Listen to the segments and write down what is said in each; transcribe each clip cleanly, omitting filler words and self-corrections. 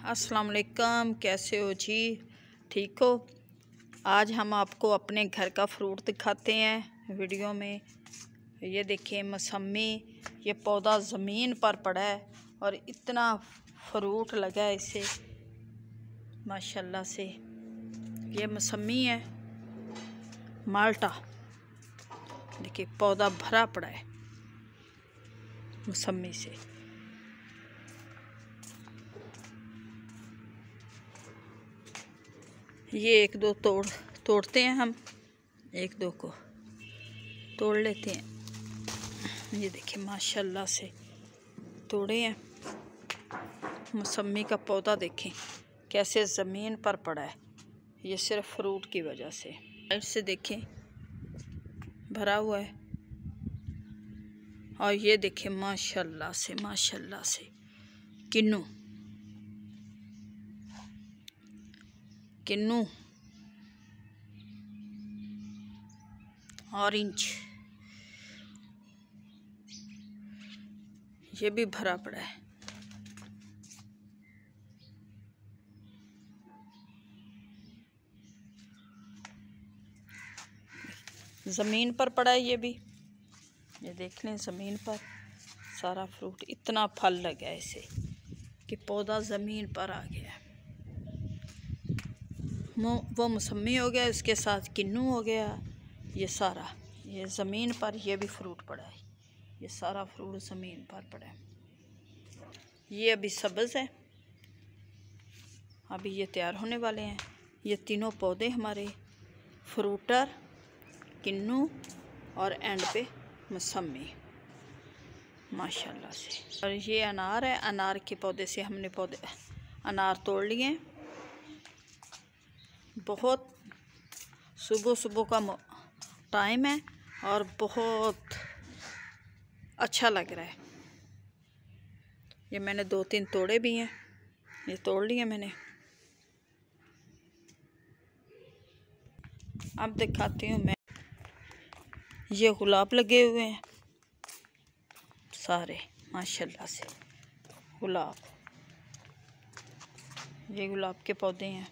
अस्सलाम वालेकुम, कैसे हो जी? ठीक हो? आज हम आपको अपने घर का फ्रूट दिखाते हैं वीडियो में। ये देखिए मौसमी, ये पौधा ज़मीन पर पड़ा है और इतना फ्रूट लगा है इसे माशाल्लाह से। ये मौसमी है, माल्टा। देखिए पौधा भरा पड़ा है मौसमी से। ये एक दो तोड़ते हैं हम, एक दो को तोड़ लेते हैं। ये देखिए माशाल्लाह से तोड़े हैं। मौसमी का पौधा देखें कैसे ज़मीन पर पड़ा है, ये सिर्फ फ्रूट की वजह से। साइड से देखें भरा हुआ है और ये देखें माशाल्लाह से किन्नू ऑरेंज, ये भी भरा पड़ा है। ज़मीन पर पड़ा है ये भी, ये देख लें ज़मीन पर सारा फ्रूट। इतना फल लगा है इसे कि पौधा ज़मीन पर आ गया है। वो मौसमी हो गया, इसके साथ किन्नू हो गया। ये सारा ये ज़मीन पर ये भी फ्रूट पड़ा है। ये सारा फ्रूट ज़मीन पर पड़ा है। ये अभी सब्ज़ है, अभी ये तैयार होने वाले हैं। ये तीनों पौधे हमारे फ्रूटर, किन्नू और एंड पे मौसमी माशाल्लाह से। और ये अनार है, अनार के पौधे से हमने अनार तोड़ लिए। बहुत सुबह का टाइम है और बहुत अच्छा लग रहा है। ये मैंने 2-3 तोड़े भी हैं, ये तोड़ लिए मैंने। अब दिखाती हूँ मैं। ये गुलाब लगे हुए हैं सारे माशाल्लाह से। गुलाब, ये गुलाब के पौधे हैं।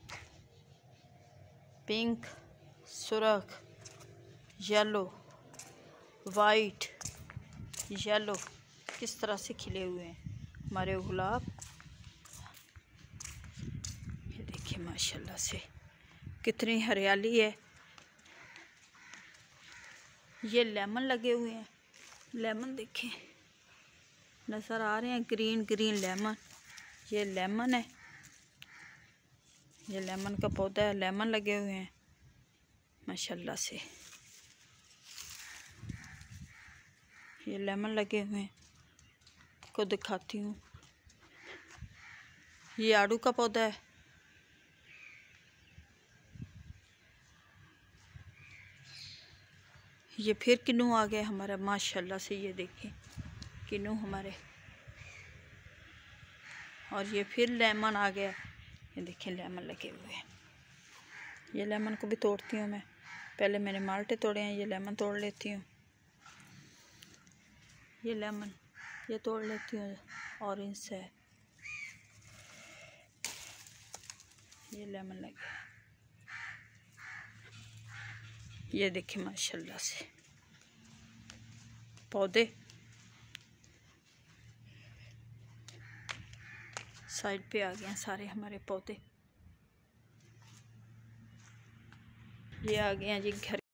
पिंक, सुर्ख, येलो, वाइट, येलो, किस तरह से खिले हुए हैं हमारे गुलाब। ये देखिए माशाल्लाह से कितनी हरियाली है। ये लेमन लगे हुए हैं, लेमन देखें नज़र आ रहे हैं, ग्रीन लेमन। ये लेमन है, ये लेमन का पौधा है, लेमन लगे हुए हैं माशाल्लाह से। ये लेमन लगे हुए हैं, को दिखाती हूँ। ये आड़ू का पौधा है। ये फिर किन्नू आ गया हमारा माशाल्लाह से। ये देखें किन्नू हमारे, और ये फिर लेमन आ गया। ये देखें लेमन लगे हुए हैं। ये लेमन को भी तोड़ती हूँ मैं। पहले मैंने माल्टे तोड़े हैं, ये लेमन तोड़ लेती हूँ। ये लेमन ये तोड़ लेती हूँ, ऑरेंज से। ये लेमन लगे, ये देखिए माशाल्लाह से पौधे। साइड पे आ गए हैं सारे हमारे पौधे। ये आ गए हैं जी घर